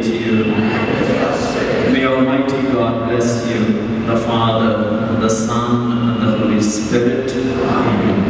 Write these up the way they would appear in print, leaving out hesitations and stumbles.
to you. May Almighty God bless you, the Father, the Son, and the Holy Spirit. Amen.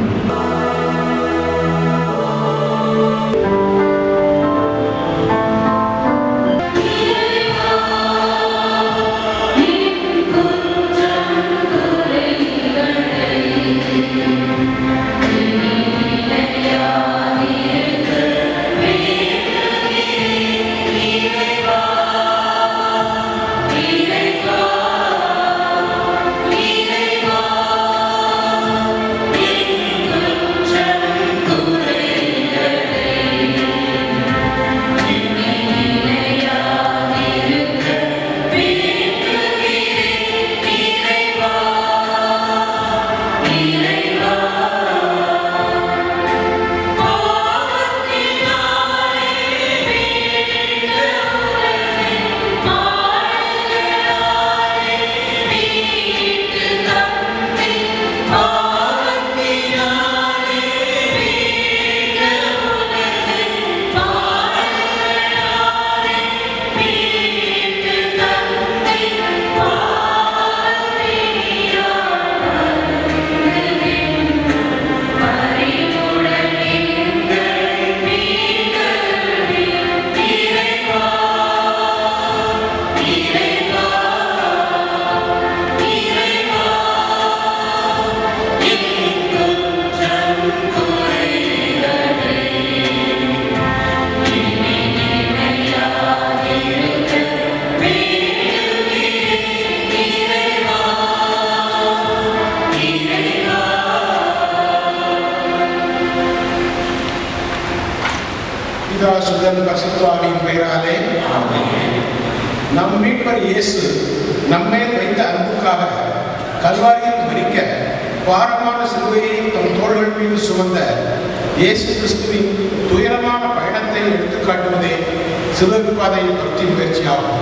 நம் மீட்பர் இயேசு நம்மேல் வைத்த அன்புக்காக கல்வாரியில் மரிக்க பாரமான சிலுவையை தம் தோள்கள் மீது சுமந்த இயேசு கிறிஸ்துவின் துயரமான பயணத்தை எடுத்துக்காட்டுவதே சிலுவை பாதையின் பக்தி முயற்சியாகும்.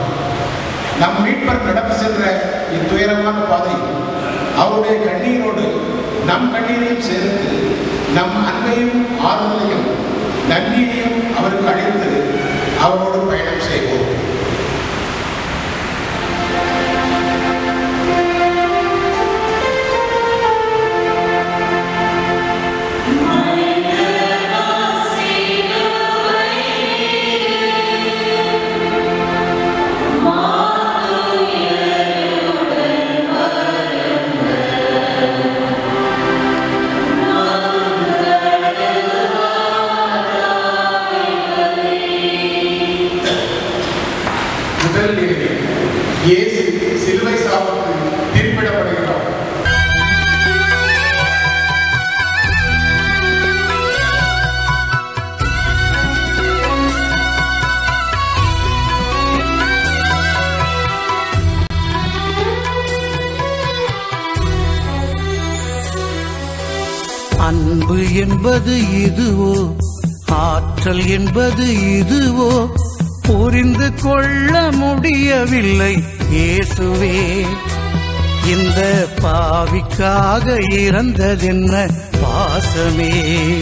நம் மீட்பர் நடந்து சென்ற இத்துயரமான பாதை அவருடைய கண்ணீரோடு நம் கண்ணீரையும் சேர்த்து நம் அன்பையும் ஆறுதலையும் நன்றியையும் அவருக்கு அளித்து அவரோடு பயணம் செய்வோம். இயேசு சிலுவை சாவுக்கு தீர்ப்பிடப்படுகிறார். அன்பு என்பது இதுவோ, ஆற்றல் என்பது இதுவோ, புரிந்து கொள்ள முடியவில்லை இயேசுவே. இந்த பாவிக்காக இறந்ததென்ன பாசமே.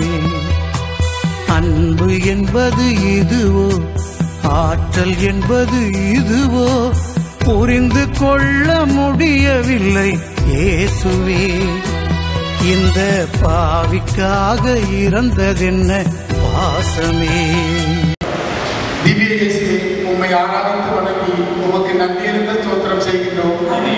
அன்பு என்பது இதுவோ, ஆற்றல் என்பது இதுவோ, புரிந்து கொள்ள முடியவில்லை இயேசுவே. இந்த பாவிக்காக இறந்ததென்ன பாசமே. திவ்ய இயேசுவே, உம்மை ஆராதித்து வணங்கி உமக்கு நன்றி இருந்த ஸ்தோத்திரம் செய்கின்றோம்.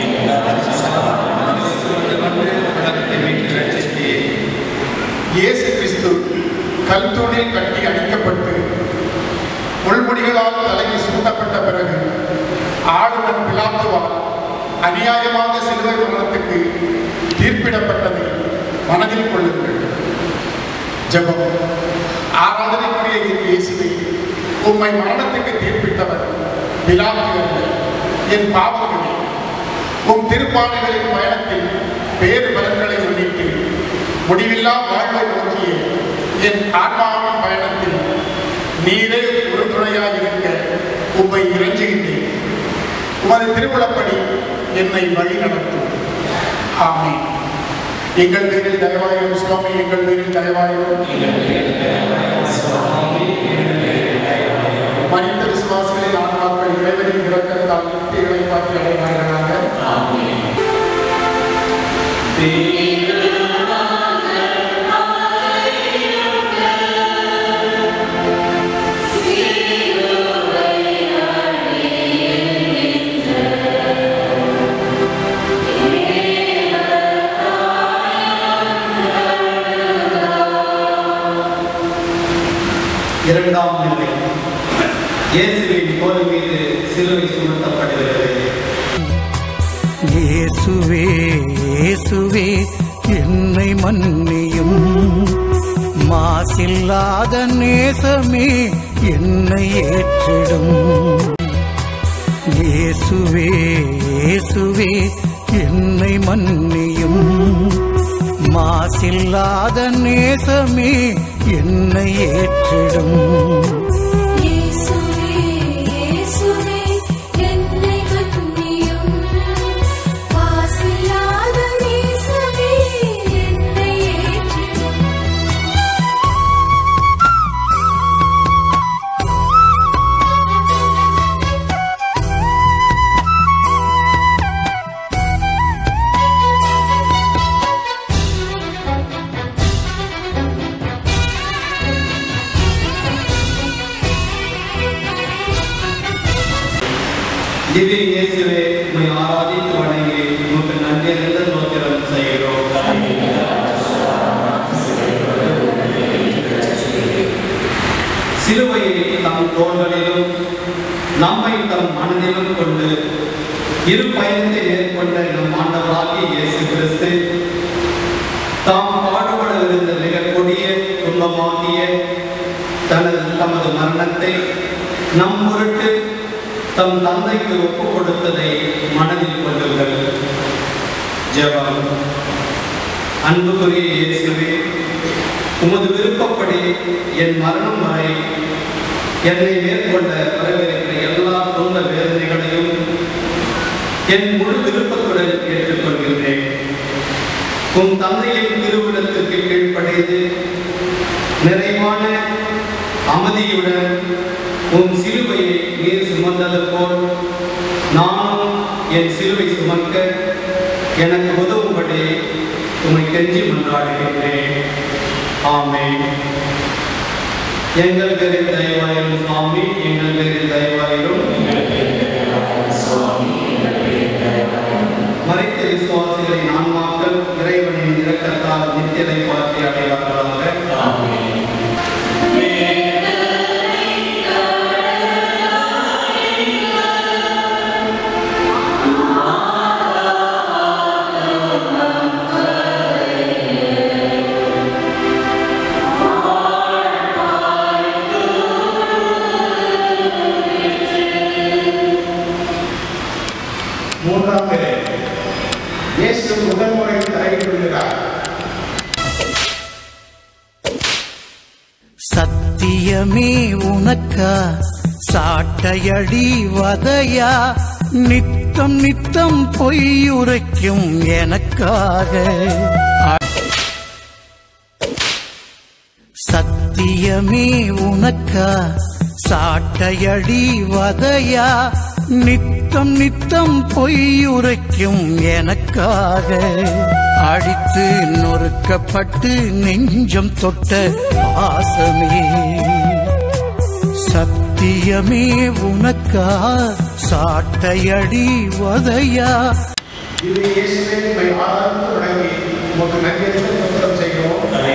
இயேசு கிறிஸ்து கல்தூணில் கட்டி அடிக்கப்பட்டு முள்முடிகளால் தலையில் சூட்டப்பட்ட பிறகு ஆளுநர் பிலாத்துவால் அநியாயமாக சிலுவை மரணத்துக்கு தீர்ப்பிடப்பட்டதை மனதில் கொள்ளுங்கள். ஜெபம். ஆராதனைக்குரிய இயேசுவை, உம்மை மரணத்துக்கு தீர்ப்பிட்டவர் பிலாத்து அல்ல, என் பாவங்களே. உம் திருப்பாடுகளின் பயணத்தில் பேறு பலன்களை முன்னிட்டு முடிவில்லா வாழ்வை நோக்கிய என் ஆன்மாவின் பயணத்தில் நீரே உறுதுணையாயிருக்க உம்மை இறைஞ்சுகின்றேன். உமது திருவுளப்படி என்னை வழி நடத்தும். ஆமென். எங்கள் பேரில் தயவாயிரும் சுவாமி, எங்கள் பேரில் தயவாயிரும். மனித விசுவாசிகளின் ஆன்மாக்கள் இரண்டாம் நிலை இயேசுவின் தோள் மீது சிலுவை சுமத்தப்படுகிறது. இயேசுவே இயேசுவே என்னை மன்னியும், மாசில்லாத நேசமே என்னை ஏற்றிடும். இயேசுவே இயேசுவே என்னை மன்னியும், மாசில்லாத நேசமே என்னை ஏற்றிடும். திவ்ய இயேசுவே, உம்மை ஆராதித்து வணங்கி உமக்கு நன்றி நிறைந்த ஸ்தோத்திரம் செய்கிறோம். சிலுவையை தம் தோள்களிலும் நம்மை தம் மனதிலும் கொண்டு இரு பயணத்தை மேற்கொண்ட நம் ஆண்டவராகிய இயேசு கிறிஸ்து தாம் பாடுபடவிருந்த மிக கொடிய துன்பமாகிய தமது மரணத்தை நம் பொருட்டு தம் தந்தைக்கு ஒப்புக் கொடுத்ததை மனதில் கொள்ளுங்கள். ஜெபம். அன்புக்குரிய இயேசுவே, உமது விருப்பப்படி என் மரணம் வரை என்னை மேற்கொண்ட வரவிருக்கிற எல்லா துன்ப வேதனைகளையும் என் முழு விருப்பத்துடன் ஏற்றுக்கொள்கின்றேன். உம் தந்தையின் திருவிழத்திற்கு கீழ்ப்படைந்து நிறைவான அமைதியுடன் உன் சிலுவையை நீர் சுமந்தது போல் நானும் என் சிலுவை சுமக்க எனக்கு உதவும்படி உம்மை கெஞ்சி மன்றாடுகின்றேன். ஆமென். எங்கள் பேரில் தயவாயிரும் சுவாமி, எங்கள் பேரில் தயவாயிரும். மரித்த விசுவாசிகளின் ஆன்மாக்கள் இறைவனின் இரக்கத்தால் நித்தியத்தை பார்த்து அடைவார்களாக. ஆமென். மூன்றாம் நிலை இயேசு முதல் முறை தலையிடுகிறார். சத்தியமே உனக்கா சாட்டையடி வதையா, நித்தம் நித்தம் பொய்யுரைக்கும் எனக்காக. சத்தியமே உனக்கா சாட்டையடி வதையா, நித்தம் நித்தம் பொய்யுரைக்கும் எனக்காக. அடித்து நொறுக்கப்பட்டு நெஞ்சம் தொட்ட பாசமே, சத்தியமே உனக்கா சாட்டையடி வதையா. இது இயேசுவை உம்மை ஆராதித்து வணங்கி உமக்கு நன்றி நிறைந்த ஸ்தோத்திரம் செய்கிறோம்.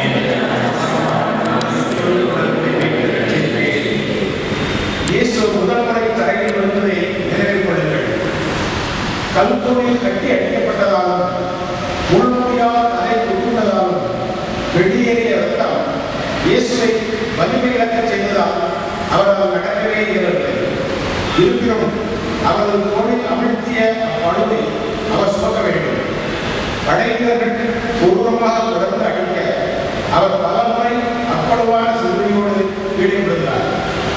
இயேசு முதல் முறை தரையில் விழுந்ததை நினைவில் கொள்ளுங்கள். கல்தூணில் கட்டி அடிக்கப்பட்டதாலும் முள்முடியால் அதை துப்புண்டதாலும் வெளியேறிய ரத்தம் இயேசுவை வலிமை இழக்கச் செய்ததால் அவரால் நடக்கவே இயலவில்லை. இருப்பினும் அவரது தோளில் அமிழ்த்திய பழுவை அவர் சுமக்க வேண்டும். படையினர்கள் பூர்வமாக தொடர்ந்து அடிக்க அவர் பல முறை அப்பளவான சிறுமையோடு ஈடுபடுகிறார்.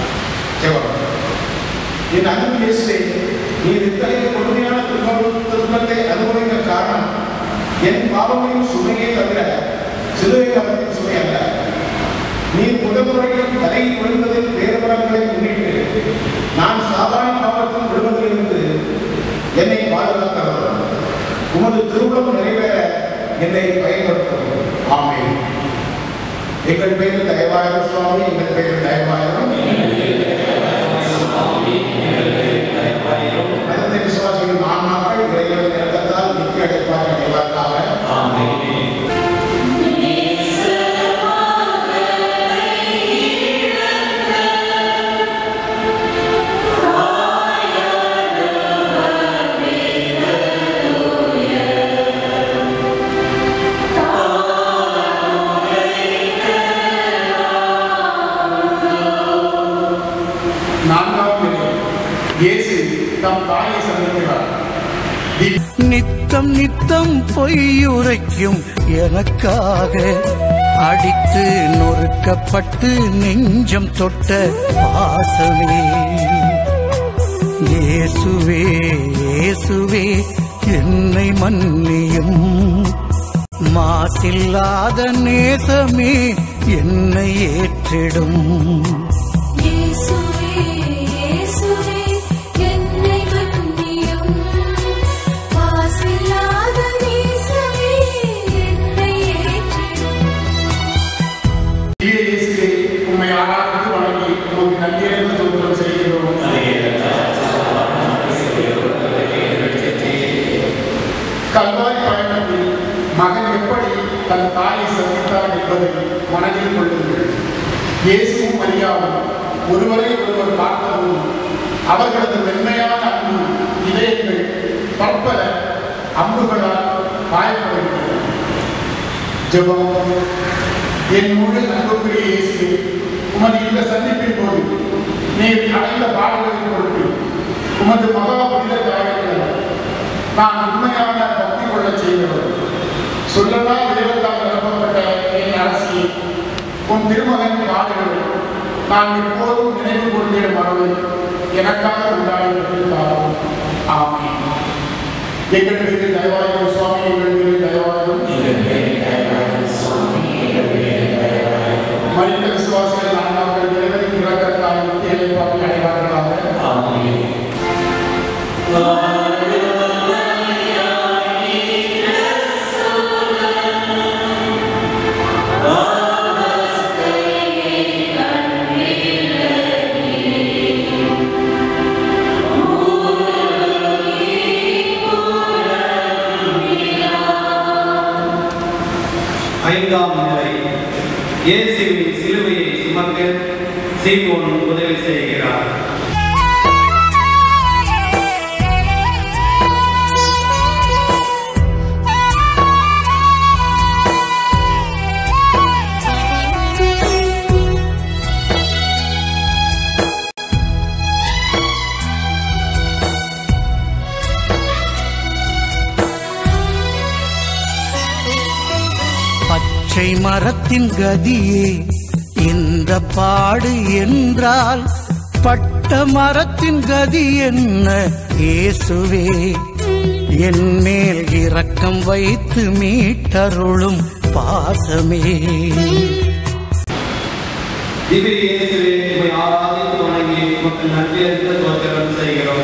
என் அன்பு இயேசுவே, நீர் இத்தகைய கொடுமையான துன்பத்தை அனுபவிக்க காரணம் என் பாவங்களின் சுமையே தவிர சிலுவை காலத்தின் சுமை அல்ல. நீர் முதல்முறையில் தலையில் விழுந்ததில் வேறுபடங்களை முன்னிட்டு நான் சாதாரண பாவத்தில் விழுவதிலிருந்து என்னை பாதுகாக்கிறோம். உமது திருவுளம் நிறைவேற என்னை பயன்படுத்தும். ஆமென். எங்கள் பேரில் தயவாயிரம் சுவாமி, எங்கள் பேரில் தயவாயிரம். மதத்தை விசுவாசிகள் ஆன்மாக்கள் இறைவனின் இரக்கத்தால் நித்திய அடைப்பாக அடைவார்களாக. ஆமென். நித்தம் நித்தம் பொய்யுரைக்கும் எனக்காக அடித்து நொறுக்கப்பட்டு நெஞ்சம் தொட்ட பாசமே. இயேசுவே இயேசுவே என்னை மன்னியும், மாசில்லாத நேசமே என்னை ஏற்றிடும். கல்வாரி பயணத்தில் மகன் எப்படி தன் தாயை சந்தித்தார் என்பதை மனதில் கொள்ளுங்கள். இயேசுவும் மரியாவும் ஒருவரை ஒருவர் பார்த்ததும் அவர்களது மென்மையான அன்பு இதயங்கள் பற்பல அம்புகளால் காயப்படுகிறது. ஜெபம். என் முழு அன்புக்குரிய இயேசுவே, உமது இந்த சந்திப்பின் போது நீர் அடைந்த பாடுகளின் பொருட்டு உமது மகா புனித காயங்கள் நான் உண்மையான பக்தி கொள்ள செய்தவர். சொல்லலாம் இறைவத்தால் நிரப்பப்பட்ட என் அரசியை உன் திருமகன் பாடுகள் நான் எப்போதும் நினைவு கொண்டிடும் மரபை எனக்காக உண்டாயிருந்தாலும். ஆமென். எங்கள் மீது தயவாயிரும் சுவாமி, எங்கள் மீது தயவாயிரும். மனித விசுவாசிகள் ஆன்மாக்கள் இறைவனின் இரக்கத்தால் நித்திய இளைப்பாற்றி அடைவார்களாக. ஆமென். ஐந்தாம் நிலை. இயேசுவின் சிலுவையை சுமக்க சீமோன் உதவி செய்கிறார். பச்சை மரத்தின் கதியே இந்த பாடு என்றால் பட்ட மரத்தின் கதி என்ன இயேசுவே? என் மேல் இரக்கம் வைத்து மீட்டருளும் பாசமே. திவ்ய இயேசுவே, உம்மை ஆராதித்து வணங்கி உமக்கு நன்றியறிந்த ஸ்தோத்திரம் செய்கிறோம்.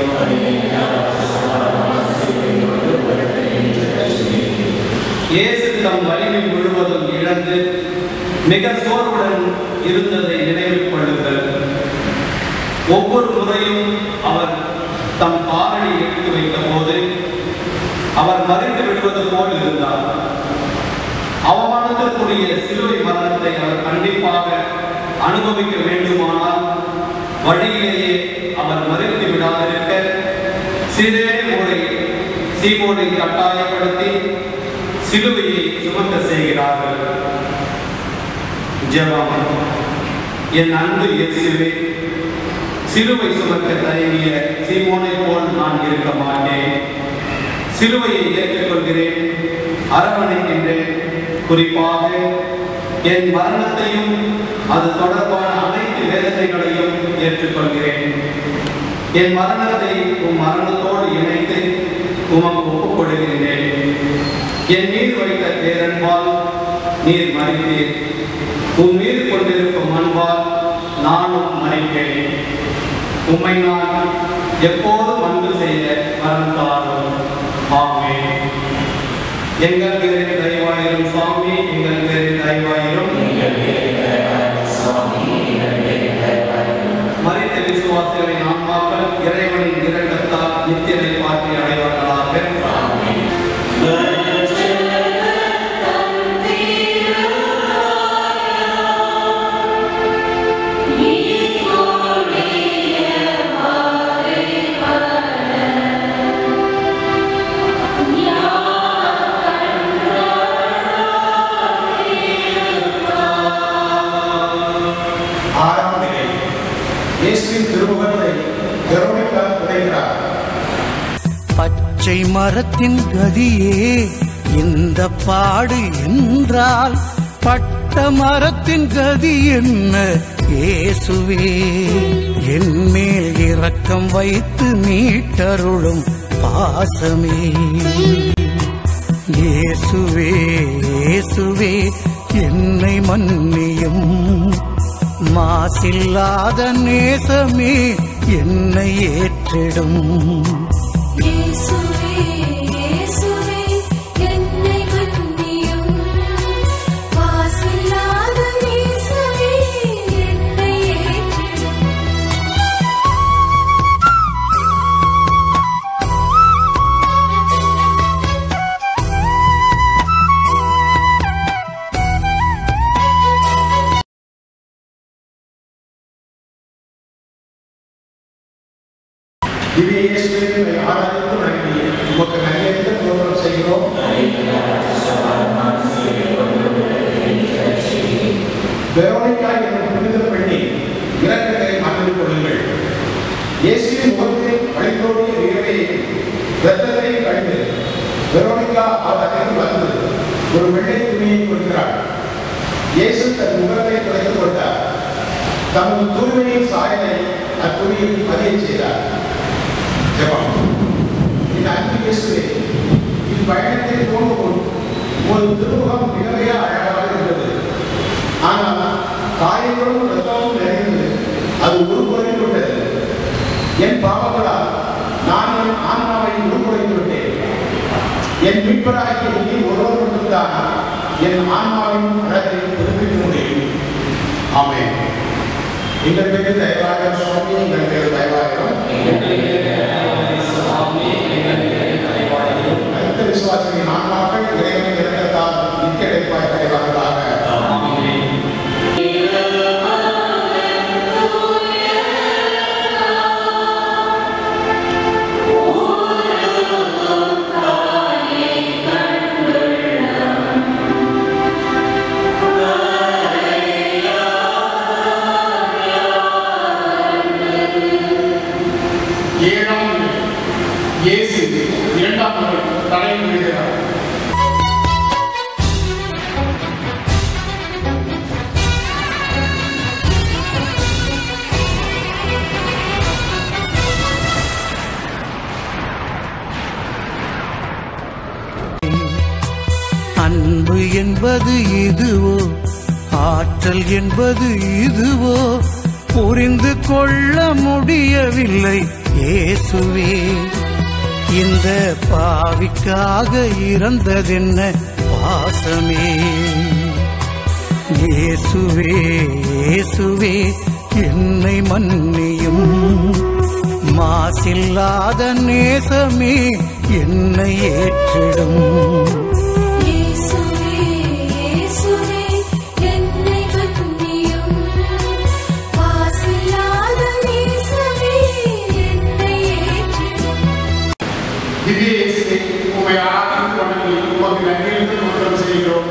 இயேசு தம் வலிமை முழுவதும் இழந்து மிக சோர்வுடன் இருந்ததை நினைவில் கொள்ளுங்கள். ஒவ்வொரு முறையும் அவர் தம் காலடி எடுத்து வைத்த போது அவர் மறைந்து விடுவது போல் இருந்தார். அவமானத்திற்குரிய சிலுவை மரணத்தை அவர் கண்டிப்பாக அனுபவிக்க வேண்டுமானால் வழியிலேயே அவர் மறைத்து விடாதிருக்க சிறே முறை சீமோனை கட்டாயப்படுத்தி சிலுவையை சுமக்க செய்கிறார்கள். ஜெபம். என் அன்பு இயேசுவே, சிலுவை சுமக்க தயங்கிய சீமோனை போல் நான் இருக்க மாட்டேன். சிலுவையை ஏற்றுக்கொள்கிறேன், அரவணைக்கின்றேன். குறிப்பாக என் மரணத்தையும் அது தொடர்பான அனைத்து வேதனைகளையும் ஏற்றுக்கொள்கிறேன். என் மரணத்தை உம் மரணத்தோடு இணைத்து உமக்கு ஒப்புக் கொடுக்கின்றேன். என் மீது வைத்த பேரன்பால் நீர் மறித்தீர். உன் மீது கொண்டிருக்கும் அன்பால் நானும் மறிப்பேன். உம்மை நான் எப்போதும் அன்பு செய்ய மறந்தாலும். ஆமென். எங்கள் பேரில் தயவாயிரும் சுவாமி, எங்கள் பேரில் தயவாயிரும். மரித்த விசுவாசிகளின் ஆன்மாக்கள் இறைவனின் இரக்கத்தால் நித்தியத்தை பார்த்து அடைவார்களாக. பச்சை மரத்தின் கதியே இந்த பாடு என்றால் பட்ட மரத்தின் கதி என்ன இயேசுவே? என் மேல் இரக்கம் வைத்து மீட்டருளும் பாசமே இயேசுவே, இயேசுவே என்னை மன்னியும். மாசில்லாத நேசமே என்னை ஏற்றிடும். திவ்ய இயேசுவை ஆராதித்து வணங்கி உமக்கு நன்றியறிந்த தோற்றம் செய்கிறோம். வெரோனிகா என்ற புனித பெண்ணை இரக்கத்தை மறந்து கொள்ளுங்கள். இயேசுவின் முகத்தில் வழித்தோடிய வியர்வையையும் இரத்தத்தையும் கண்டு வெரோனிகா அவரிடம் வந்து ஒரு வெள்ளை துணியை கொடுக்கிறார். இயேசு தன் முகத்தை துடைத்துக் கொண்டார். தமது தூய்மையின் சாயலை அத்துணியில் பதிய செய்தார். இந்த அன்பு இயேசுவே, இப்பயணத்தை போகும்போது ஒரு திருமுகம் மிகவே அழகாக இருந்தது. ஆனால் காயங்களும் ரத்தமும் நிறைந்து அது உருக்குலைந்து விட்டது. என் பாவங்களால் நான் என் ஆன்மாவை உருக்குலைந்து விட்டேன். என் மீட்பராகிய நீ ஒருவர் மட்டும்தான் என் ஆன்மாவின் அழகை புதுப்பிக்க முடியும். ஆமென். எங்கள் பேர் தயவாயிரம் சுவாமி, எங்கள் பேர் தயவாயிரம். அடுத்த விசுவாசிகளின் ஆன்மாக்கள் இறைவனின் இரக்கத்தால் நித்திய இளைப்பாய் அடைவார்களாக. இயேசு இரண்டாம் முறை தலையில் விழுகிறார். அன்பு என்பது இதுவோ, ஆற்றல் என்பது இதுவோ, புரிந்து கொள்ள முடியவில்லை இயேசுவே. இந்த பாவிக்காக இறந்ததென்ன பாசமே இயேசுவே, இயேசுவே என்னை மன்னியும். மாசில்லாத நேசமே என்னை ஏற்றிடும். திவ்ய இயேசுவை உம்மை ஆராதித்து வணங்கி உமக்கு நன்றியறிந்த தோற்றம் செய்கிறோம்.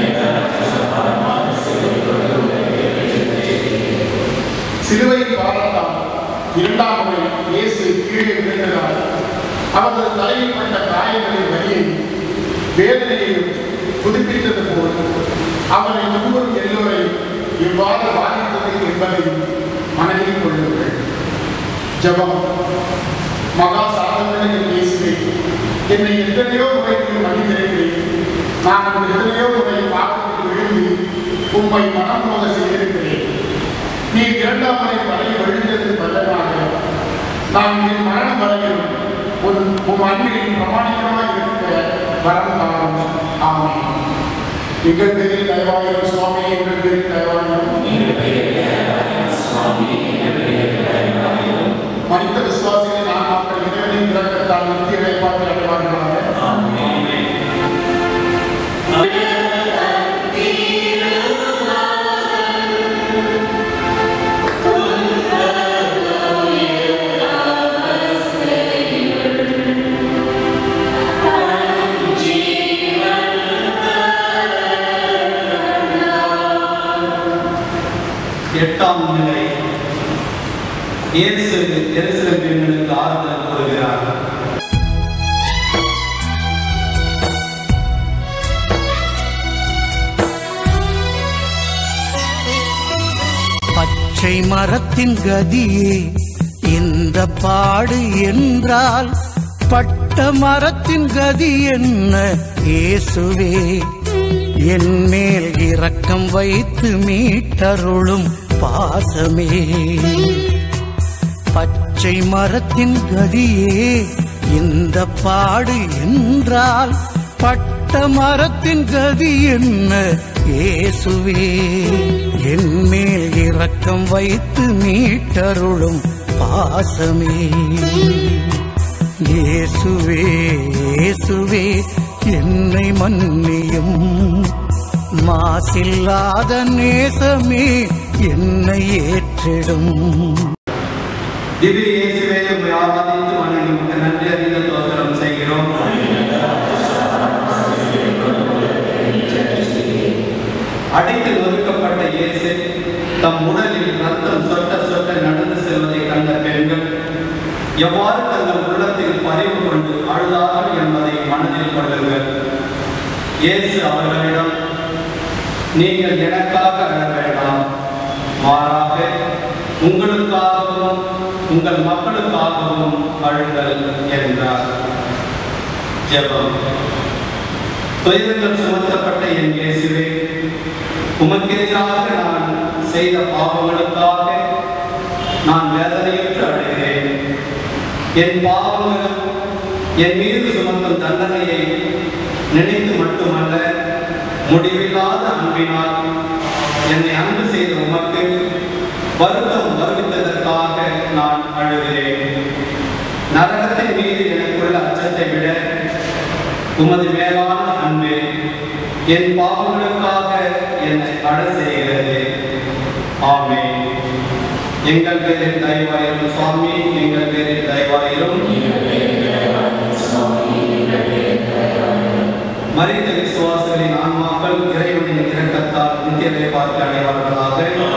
சிலுவையின் பாரத்தால் இரண்டாம் முறை இயேசு கீழே விழுந்ததால் அவரது தலையில் பட்ட காயங்களின் வலியையும் வேதனையையும் புதுப்பித்தது போல் அவரை நம்பும் எல்லோரையும் எவ்வாறு பாதித்தது என்பதையும் மனதில் கொள்ளுங்கள். ஜெபம். மகா சாதனைகளின் இயேசுவே, என்னை எத்தனையோ முறைக்கு மன்னித்திருக்கிறேன். நான் அந்த எத்தனையோ முறை பாவத்தில் விழுந்து உம்மை மனம் போக செய்திருக்கிறேன். நீ இரண்டாம் முறை வரை விழுந்தது பலனாக நான் என் மரணம் வரையில் உன் அன்பில் பிரமாணிக்கமாக இருக்க வரம் தாரும். ஆமென். எங்கள் பேரில் தயவாயிரம் சுவாமி, எங்கள் பேரில் தயவாயிரம். மனித விசுவாசிகளின் ஆன்மாக்கள் இறைவனின் இரக்கத்தால் நித்திய இளைப்பாறை அடைவார்களாக. எட்டாம் நிலை. இயேசு எருசலேம் பெண்களுக்கு ஆறுதல் கூறுகிறார். பச்சை மரத்தின் கதியே இந்த பாடு என்றால் பட்ட மரத்தின் கதி என்ன இயேசுவே? என் மேல் இரக்கம் வைத்து மீட்டருளும் பாசமே. பச்சை மரத்தின் கதியே இந்த பாடு என்றால் பட்ட மரத்தின் கதி என்ன இயேசுவே? என் மேல் இரக்கம் வைத்து மீட்டருளும் பாசமே. இயேசுவே இயேசுவே என்னை மன்னியும், மாசில்லாத நேசமே என்னை ஏற்றிடும். திவ்ய இயேசுவே உம்மை ஆராதித்து வணங்கி உமக்கு நன்றி அறிந்த ஸ்தோத்திரம் செய்கிறோம். அடித்து நொறுக்கப்பட்ட இயேசு தம் உடலில் ரத்தம் சொட்ட சொட்ட நடந்து செல்வதை கண்ட பெண்கள் எவ்வாறு தங்கள் உள்ளத்தில் பறிவு கொண்டு அழுதார்கள் என்பதை மனதில் கொள்ளுங்கள். இயேசு அவர்களிடம், நீங்கள் எனக்காக அழ வேண்டாம், மாறாக உங்களுக்காகவும் உங்கள் மக்களுக்காகவும் அழுங்கள் என்றார். ஜெபம். துயரங்கள் சுமத்தப்பட்ட என் இயேசுவே, உமக்கு எதிராக நான் செய்த பாவங்களுக்காக நான் வேதனையுற்று அழுகிறேன். என் பாவங்கள் என் மீது சுமத்தும் தண்டனையை நினைத்து மட்டுமல்ல, முடிவில்லாத அன்பினால் என்னை அன்பு செய்த உமக்கு வருத்தம் வருவித்ததற்காக நான் அழுகிறேன். நரகத்தின் மீது எனக்குள்ள அச்சத்தை விட உமது மேலான அன்பு என் பாவங்களுக்காக என்னை அழ செய்கிறது. ஆமென். எங்கள் பேரில் தயவாயிரும் சுவாமி, எங்கள் பேரில் தயவாயிரும். மரித்த விசுவாசிகளின் ஆன்மாக்கள் இறைவனின் இரக்கத்தால் நித்தியத்தை பார்த்து அடைவார்களாக.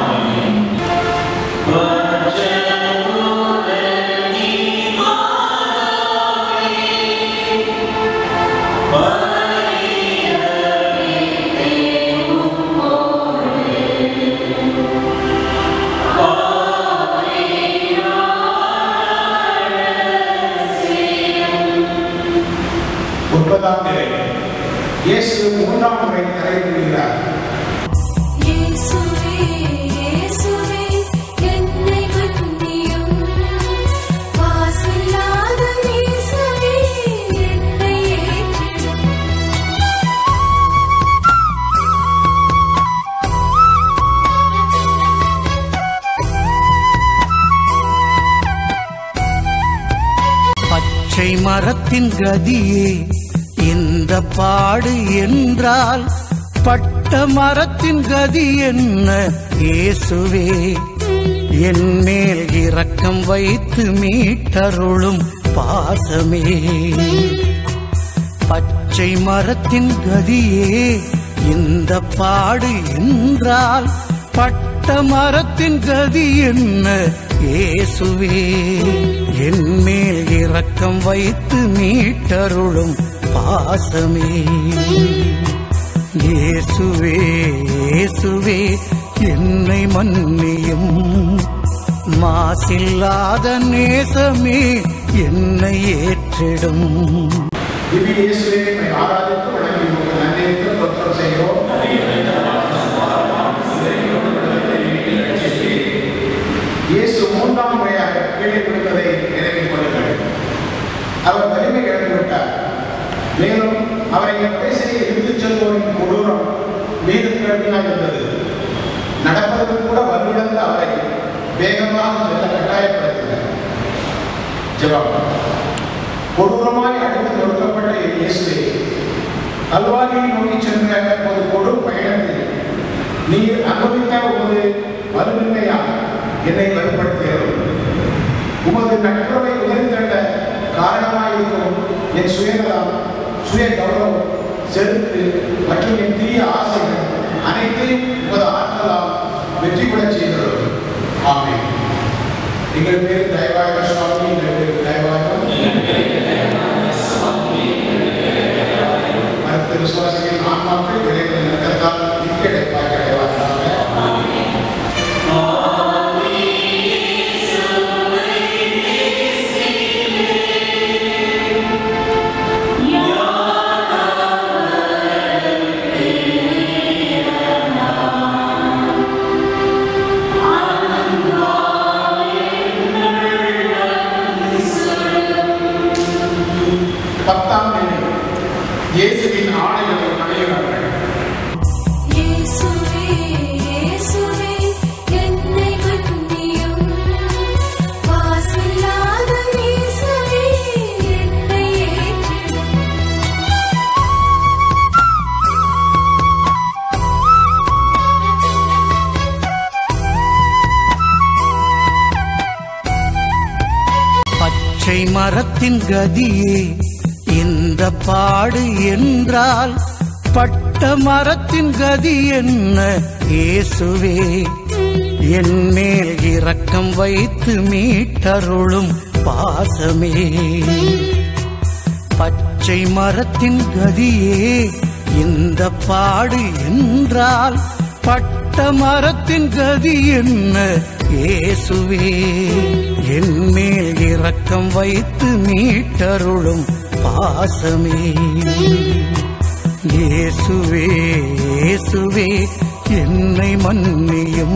இயேசு மூன்றாம் முறை தலையிடுகிறார். இயேசுவே இயேசுவே என்னை மன்னியும், வாசில்லாத நேசமே என்னை ஏற்றிடும். பச்சை மரத்தின் கதியே இந்த பாடு என்றால் பட்ட மரத்தின் கதி என்ன இயேசுவே? என் மேல் இரக்கம் வைத்து மீட்டருளும் பாசமே. பச்சை மரத்தின் கதியே இந்த பாடு என்றால் பட்ட மரத்தின் கதி என்ன இயேசுவே? என் மேல் இரக்கம் வைத்து மீட்டருளும் பாசமே. இயேசுவே இயேசுவே என்னை மன்னியும், மாசில்லாத நேசமே என்னை ஏற்றிடும். திவ்ய இயேசுவே உம்மை ஆராதித்து வணங்கி உமக்கு நன்றி அறிந்த ஸ்தோத்திரம் செய்கிறோம். இயேசு மூன்றாம் முறையாக கீழே விழுந்ததை நினைவில் கொள்ளுங்கள். அவர் வலிமை இழந்துவிட்டார். மேலும் அவரை கொலை செய்ய இழுத்துச் செல்வோரின் கொடூரம் மீது கடுமையாக இருந்தது. நடப்பதற்கு கூட வலுவிழந்த அவரை வேகமாக செல்ல கட்டாயப்படுத்தினார். ஜெபம். கொடூரமாய் அடித்து நொறுக்கப்பட்ட இயேசுவே, கல்வாரியை நோக்கி சென்ற ஒரு கொடும் பயணத்தில் நீர் அனுபவித்த உமது வலுவின்மையாக என்னை வலுப்படுத்துகிறது. உமது நட்புறவை உதறித்தள்ள காரணமாயிருக்கும் என் சுயநலம், சுய கௌரவம், செருக்கு மற்றும் என் தீய ஆசைகள் அனைத்தையும் உமது ஆற்றலால் வெற்றி பெறச் செய்கிறது. ஆமென். எங்கள் பேர் தயவாக சுவாமி, எங்கள் பேர் தயவாக மருத்துவ விசுவாசிகளின் ஆன்மாக்கள் இறைவனின் இரக்கத்தால் நித்திய இளைப்பாறுதல் அடைவார்களாக. பச்சை மரத்தின் கதியே இந்த பாடு என்றால் பட்ட மரத்தின் கதி என்ன இயேசுவே? என் மேல் இரக்கம் வைத்து மீட்டருளும் பாசமே. பச்சை மரத்தின் கதியே இந்த பாடு என்றால் பட்ட மரத்தின் கதி என்ன இயேசுவே? என் மேல் இரக்கம் வைத்து மீட்டருளும் பாசமே. இயேசுவே இயேசுவே என்னை மன்னியும்,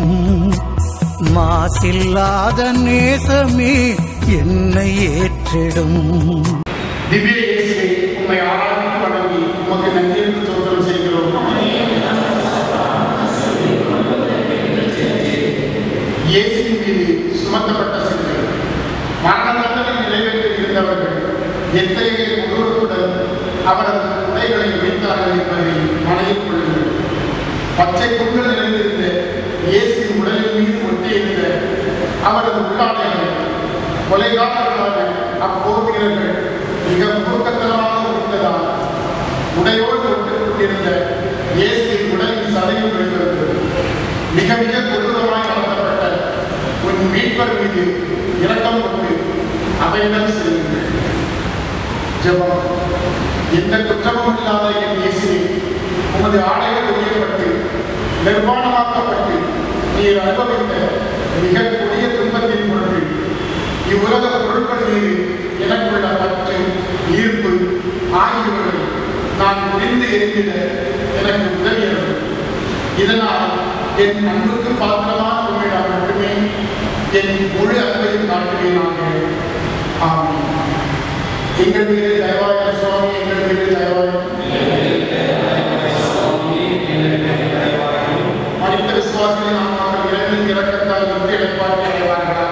மாசில்லாத நேசமே என்னை ஏற்றிடும். திவ்ய இயேசுவே, உம்மை ஆராதித்து வணங்கி உமக்கு நன்றி என்று ஸ்தோத்திரம் செய்கிறோம். இயேசுவின் மீது சுமத்தப்பட்ட சிலுவை மரண தண்டனை நிறைவேற்றி இருந்தவர்கள் எத்தகைய முழுவதுடன் அவரது உடைகளை வைத்தார்கள் என்பதை மனதில் கொள்ளுங்கள். பச்சை புண்கள் நிறைந்திருந்த இயேசுவின் உடலின் மீது ஒட்டியிருந்த அவரது உள்ளாடைகள் கொலைகாரர்களான அப்போர் வீரர்கள் மிக மூர்க்கத்தனமாக முடிந்ததால் உடையோடு ஒட்டுக் கொண்டிருந்த இயேசுவின் உடலின் சதையும் விழுகிறது. மிக மிக கொடூரமாய் நடத்தப்பட்ட உன் மீட்பர் மீது இரக்கம் கொண்டு அவையிடம் செல்லுங்கள். ஜெபம். எந்த குற்றமும் இல்லாத என் இயேசுவே, உமது ஆடைகள் உயர்த்தப்பட்டு நிர்வாணமாக்கப்பட்டு நீர் அனுபவித்த மிக கொடிய துன்பத்தின் பொருட்டு இவ்வுலக பொருட்கள் மீது எனக்குள்ள பற்று, ஈர்ப்பு ஆகியவர்களை நான் புரிந்து எரிந்திட எனக்கு உதவியது. இதனால் என் அன்புக்கு பாத்திரமான உண்மையாக மட்டுமே என் முழு அன்பையும் காட்டுவேனாக. ஆமென். எங்கள் மீது தயவாய சுவாமி, எங்கள் மீது தயவாய. மனித விசுவாசிகள் நாம் அவர்கள் இறைவனின் இரக்கத்தால் நித்திய இளைப்பாற்றி அடைவார்களாக.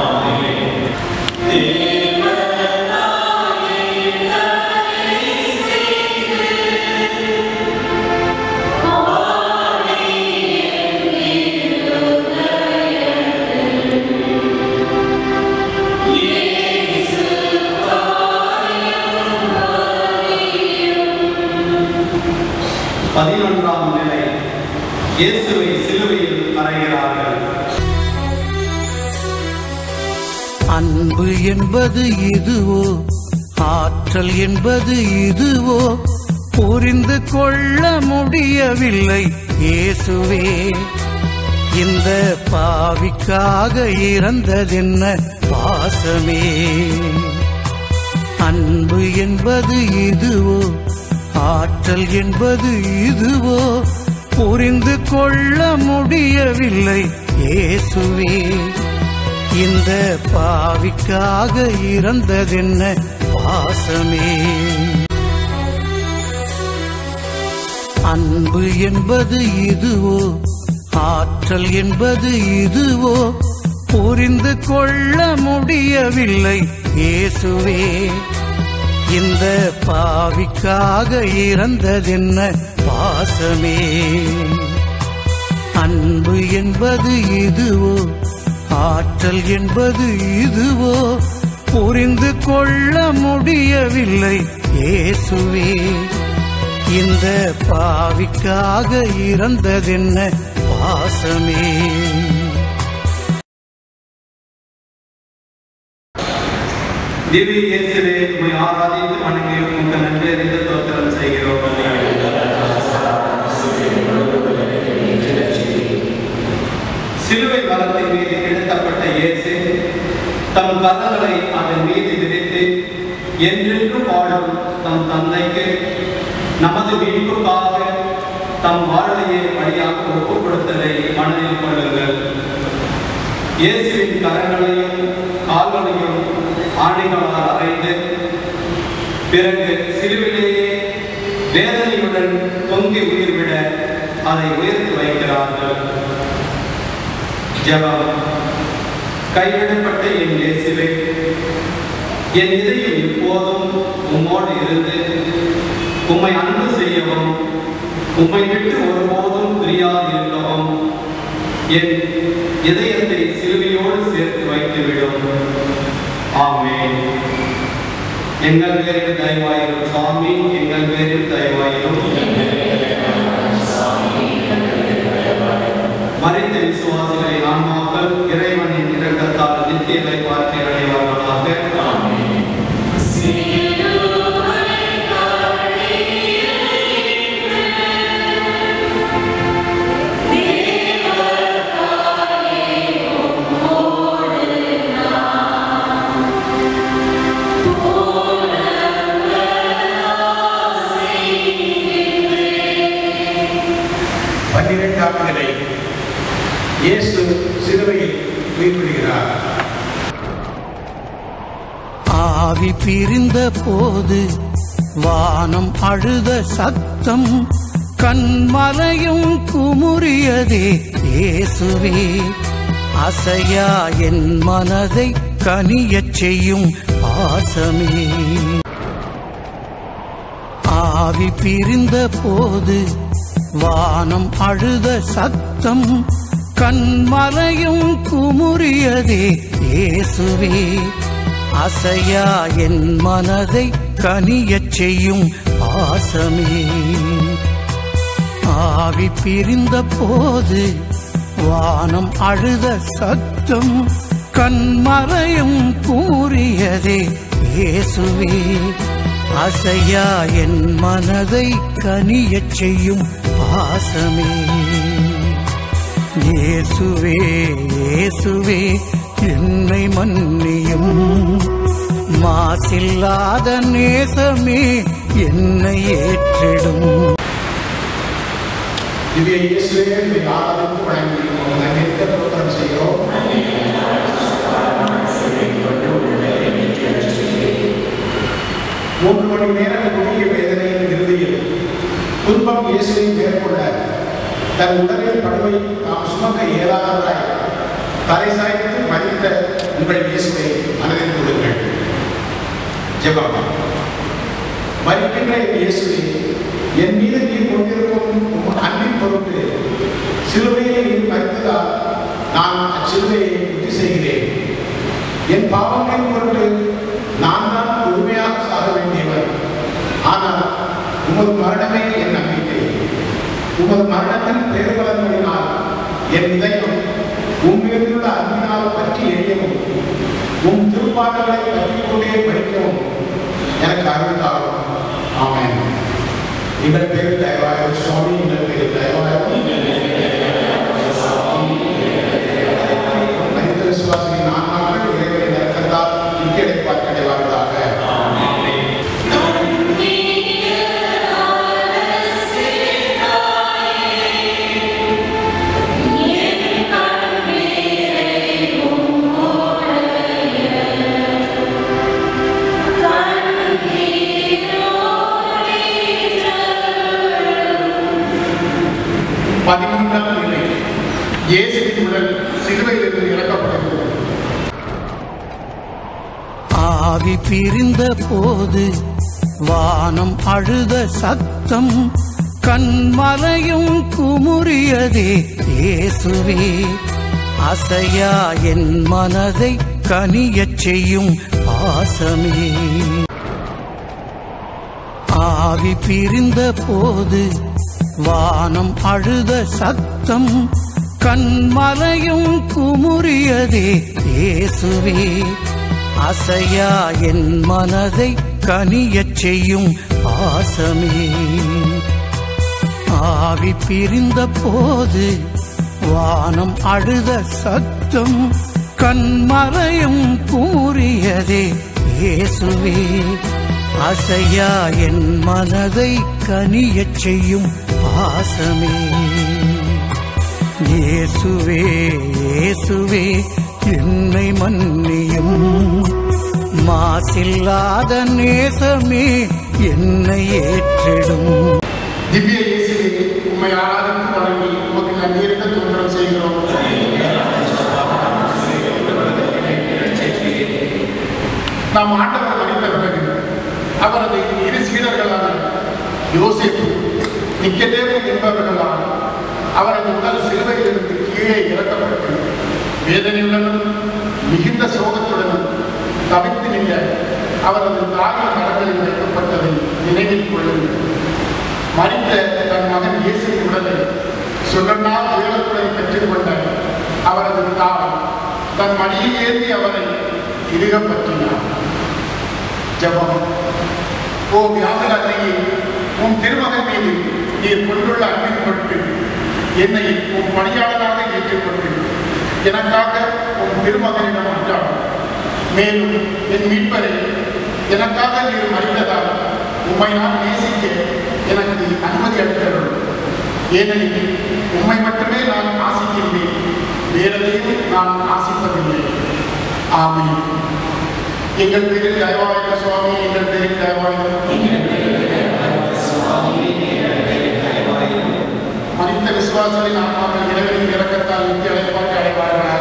பதினொன்றாம் நிலை. இயேசுவை சிலுவையில் அறைகிறார்கள். அன்பு என்பது இதுவோ, ஆற்றல் என்பது இதுவோ, புரிந்து கொள்ள முடியவில்லை இயேசுவே. இந்த பாவிக்காக இறந்ததென்ன பாசமே. அன்பு என்பது இதுவோ, ஆற்றல் என்பது இதுவோ, புரிந்து கொள்ள முடியவில்லை இயேசுவே. இந்த பாவிக்காக இறந்ததென்ன பாசமே. அன்பு என்பது இதுவோ, ஆற்றல் என்பது இதுவோ, புரிந்து கொள்ள முடியவில்லை இயேசுவே. இந்த பாவிக்காக இறந்ததென்ன பாசமே. அன்பு என்பது இதுவோ, ஆற்றல் என்பது இதுவோ, புரிந்து கொள்ள முடியவில்லை இயேசுவே. இந்த பாவிக்காக இறந்ததென்ன பாசமே. திவ்ய இயேசுவே, உம்மை ஆராதித்து வணங்கி உமக்கு நன்றி அறிந்து ஸ்தோத்திரம் செய்கிறோம். சிலுவை மரத்தின் மீது கிடத்தப்பட்ட இயேசு தம் கரங்களை அதன் மீது விரித்து என்றென்றும் வாழும் தம் தந்தைக்கு நமது மீட்புக்காக தம் வாழ்வையை வழியாக ஒப்புக் கொடுத்ததை மனதில் கொள்ளுங்கள். இயேசுவின் கரங்களையும் கால்களையும் ஆணைகளால் அறைந்து பிறகு சிலுவிலேயே வேதனையுடன் தொங்கி உயிர்விட அதை உயர்த்தி வைக்கிறார்கள். ஜெபம். கைவிடப்பட்ட என் இயேசுவே, என் இதயம் இப்போதும் உம்மோடு இருந்து உம்மை அன்பு செய்யவும் உம்மை விட்டு ஒருபோதும் பிரியாது இருக்கவும் என் இதயத்தை சிலுவையோடு சேர்த்து வைத்துவிடும். ஆமென். எங்கள் பேரில் தயவாயிரும் சுவாமி, எங்கள் பேரில் தயவாயிரும். மரித்த விசுவாசிகளின் ஆன்மாக்கள் இறைவனின் இரக்கத்தால் நித்திய இளைப்பாற்றி அடைவார்களாக. நிலை இயேசு சிலுவையில் உயிர்ப்பிடுகிறார். ஆவி பிரிந்த போது வானம் அழுத சத்தம், கண்மலையும் குமுறியதே இயேசுவே. அசையா என் மனதை கனியச் செய்யும் பாசமே. ஆவி பிரிந்த போது வானம் அழுத சத்தம், கண்மலையும் குமுறியதே இயேசுவே. அசையா என் மனதை கனியச் செய்யும் பாசமே. ஆவி பிரிந்த போது வானம் அழுத சத்தம், கண்மலையும் குமுறியதே இயேசுவே. அசையா என் மனதை கனியச் செய்யும் பாசமே. இயேசுவே இயேசுவே என்னை மன்னியும், மாசில்லாத நேசமே என்னை ஏற்றிடும். திவ்ய இயேசுவே ஆராதனைக்கு வழங்கி நன்றிக்கு ஸ்தோத்திரம் செய்கிறோம். மூன்று மணி நேரம் கொடிய வேதனையின் இறுதியில் துன்பம் இயேசுவை மேற்கொள்ள தன் உடலில் படுவை நாம் சுமக்க இயலாதவராய் தலை சாய்த்து மதித்த உங்கள் இயேசுவை மனதில் கொள்ளுங்கள். ஜெபம். மரிக்கின்ற இயேசுவே, என் மீது நீர் கொண்டிருக்கும் அன்பின் பொருட்டு சிலுவையை நீர் மறித்ததால் நான் அச்சிலுவையை உறுதி செய்கிறேன். என் பாவங்களின் பொருட்டு நான் தான் உண்மையாக சாக வேண்டியவர். ஆனால் உமது மரணமே என் நம்பிக்கை. உமது மரணத்தின் பேருபலன்களினால் என் இதயம் உண்மையிலுள்ள அன்பினால் பற்றி எரியவும், உம் திருப்பாடல்களை பற்றிக் கொண்டே படிக்கவும் எனக்கு அருள் தாரும். ஆமென். எங்கள் பேர் தயவாயிரும் சுவாமி, எங்கள் பேர் தயவாயிரும். மனித விசுவாசிகளின் ஆன்மாக்கள் இறைவனின் இரக்கத்தால் நித்திய இளைப்பாற்றி அடைவார்களாக. பதிமூன்றாம் நிலை இயேசுவின் உடல் சிலுவையிலிருந்து இறக்கப்படுகிறது. ஆவி பிரிந்த போது வானம் அழுத சத்தம், கண்மலையும் குமுறியதே இயேசுவே. அசையா என் மனதை கனியச் செய்யும் பாசமே. ஆவி பிரிந்த போது வானம் அழுத சத்தம், கண்மலையும் குமுறியதே இயேசுவே. அசையா என் மனதை கனியச் செய்யும் பாசமே. ஆவி பிரிந்த போது வானம் அழுத சத்தம், கண்மலையும் குமுறியதே இயேசுவே. அசையா என் மனதை கனியச் செய்யும் பாசமே. இயேசுவே இயேசுவே என்னை மன்னியும், மாசில்லாத நேசமே என்னை ஏற்றிடும். திவ்ய இயேசுவே, உம்மை ஆராதித்து வணங்கி உமக்கு நன்றியற்ற தோற்றம் செய்கிறோம். நாம் ஆண்டவர் மறித்த பிறகு அவரது இரு சீடர்களான யோசேப்பு, நிக்கதேமு என்பவர்களால் அவரது உடல் சிலுவையிலிருந்து கீழே இறக்கப்பட்டு வேதனையுடனும் மிகுந்த சோகத்துடனும் தவித்து நின்ற அவரது தாயின் கரங்களில் வைக்கப்பட்டதை நினைவில் கொள்ளுங்கள். மரித்த தன் மகன் இயேசுவின் உடலை சுடனால் உயரத்துடன் பெற்றுக்கொண்ட அவரது தாய் தன் மடியில் ஏந்தி அவரை இறுகப் பற்றினார். ஜெபம். ஓ வியாகுல அன்னையே, உன் திருமகன் மீது நீர் கொண்டுள்ள அன்பின் பொருட்டு என்னை உன் பணியாளராக ஏற்றுக்கொண்டு எனக்காக உன் திருமகனிடம் அன்றாடும். மேலும் என் மீட்பரை எனக்காக நீர் மறித்ததால் உம்மை நான் நேசிக்க எனக்கு அனுமதி அளித்தருள். ஏனெனில் உம்மை மட்டுமே நான் ஆசிக்கின்றேன், வேறெதையும் நான் ஆசிப்பதில்லை. ஆமென். எங்கள் பேரில் தயவாயிர சுவாமி, எங்கள் பேரில் தயவாயிரம். மனித விசுவாசங்களின் ஆன்மாக்கள் இறைவனின் இரக்கத்தால் நித்திய அழைப்பாட்டு அடைவார்களாக.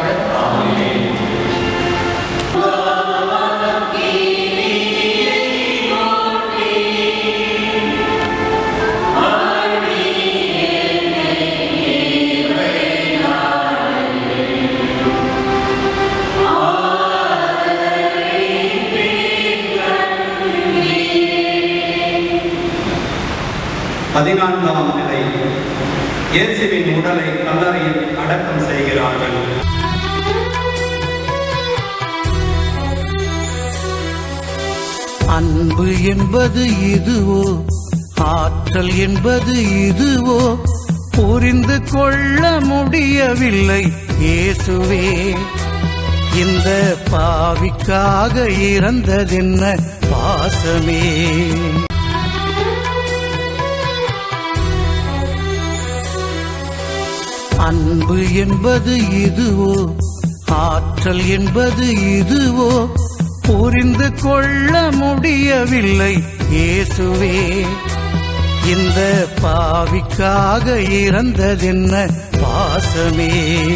பதினான்காம் நிலை. இயேசுவின் உடலை கல்லறையில் அடக்கம் செய்கிறார்கள். அன்பு என்பது இதுவோ, ஆற்றல் என்பது இதுவோ, புரிந்து கொள்ள முடியவில்லை இயேசுவே. இந்த பாவிக்காக இறந்ததென்ன பாசமே. அன்பு என்பது இதுவோ, ஆற்றல் என்பது இதுவோ, புரிந்து கொள்ள முடியவில்லை இயேசுவே. இந்த பாவிக்காக இறந்ததென்ன பாசமே.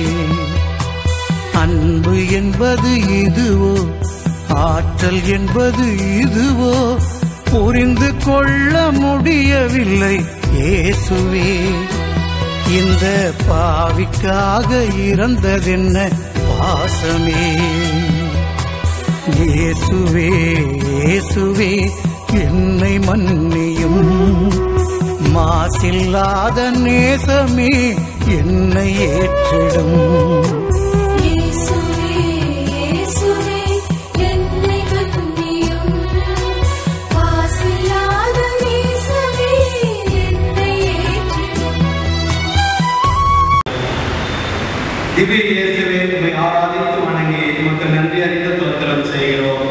அன்பு என்பது இதுவோ, ஆற்றல் என்பது இதுவோ, புரிந்து கொள்ள முடியவில்லை இயேசுவே. இந்த பாவிக்காக இறந்ததென்ன பாசமே. இயேசுவே இயேசுவே என்னை மன்னியும், மாசில்லாத நேசமே என்னை ஏற்றிடும். திவ்ய இயேசுவே, உம்மை ஆராதித்து வணங்கி உமக்கு நன்றி அறிந்த தோத்திரம் செய்கிறோம்.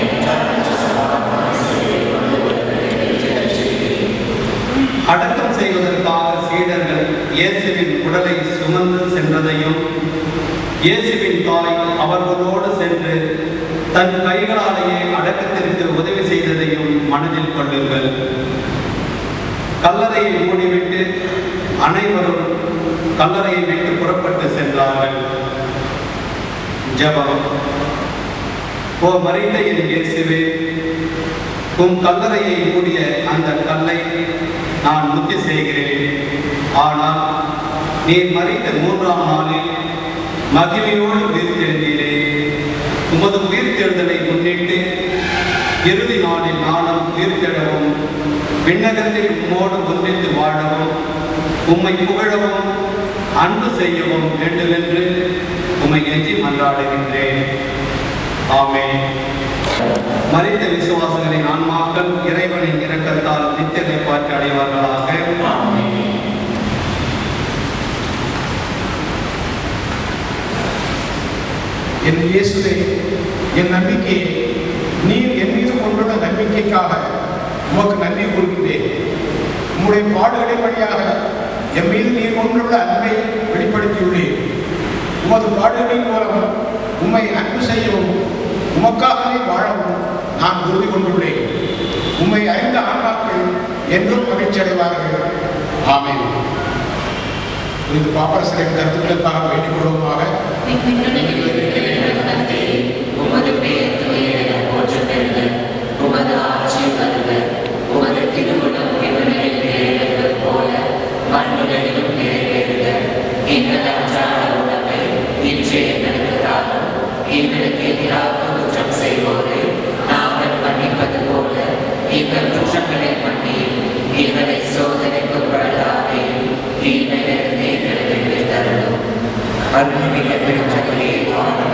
அடக்கம் செய்வதற்காக சீடர்கள் இயேசுவின் உடலை சுமந்து சென்றதையும், இயேசுவின் தாய் அவர்களோடு சென்று தன் கைகளாலேயே அடக்கத்திற்கு உதவி செய்ததையும் மனதில் கொள்ளுங்கள். கல்லறையை மூடிவிட்டு அனைவரும் கல்லறையை விட்டு புறப்பட்டு சென்றார்கள். ஜெபம். ஓ மரித்த என் இயேசுவே, உம் கல்லறையை மூடிய அந்த கல்லை நான் முத்தி செய்கிறேன். ஆனால் நீர் மரித்த 3ஆம் நாளில் மகிமையோடு உயிர்த்தெழுந்தீரே. உமது உயிர்த்தெழுதலை முன்னிட்டு இறுதி நாளில் நானும் உயிர்த்தெழவும், விண்ணகத்தில் உம்மோடு ஒன்றித்து வாழவும், உம்மை புகழவும் அன்பு செய்யவும் வேண்டுமென்று உம்மை எஞ்சி மன்றாடுகின்றேன். ஆமென். மரித்த விசுவாசிகளின் ஆன்மாக்கள் இறைவனின் இரக்கத்தால் நித்திய பாற்று அடைவார்களாக. என் இயேசுவே, என் நம்பிக்கையை நீர் என் மீது கொண்டுள்ள நம்பிக்கைக்காக உமக்கு நன்றி கூறுகின்றேன். உம்முடைய பாடுகளின் வழியாக என் மீது நீர் கொண்டுள்ள அன்பை வெளிப்படுத்தியுள்ளேன். உமது பாடுகளின் மூலம் உம்மை அன்பு செய்யவும் உமக்காகவே வாழவும் நான் உறுதி கொண்டுள்ளேன். உம்மை அறிந்த ஆன்மாக்கள் என்றும் மகிழ்ச்சி அடைவார்கள். ஆமென். இந்த பாப்பரசரின் கருத்துக்களுக்காக வேண்டிக் கொள்வோமாக. உமது பெயர் தூயென போற்றப்பெறுக. உமது ஆட்சி வருக. உமது திருவுளம் விண்ணுலகில் நிறைவேறுவது போல மண்ணுலகிலும் நிறைவேறுக. எங்கள் அன்றாட உணவை இன்று எங்களுக்கு தாரும். எங்களுக்கு எதிராக குற்றம் செய்வோரை நாங்கள் மன்னிக்க எங்கள் குற்றங்களை மன்னியும், எங்களை சோதனைக்கு உட்படுத்தாதேயும், தீமையிலிருந்து எங்களை விடுவித்தருளும். அருள்மிகு பெருமகளே,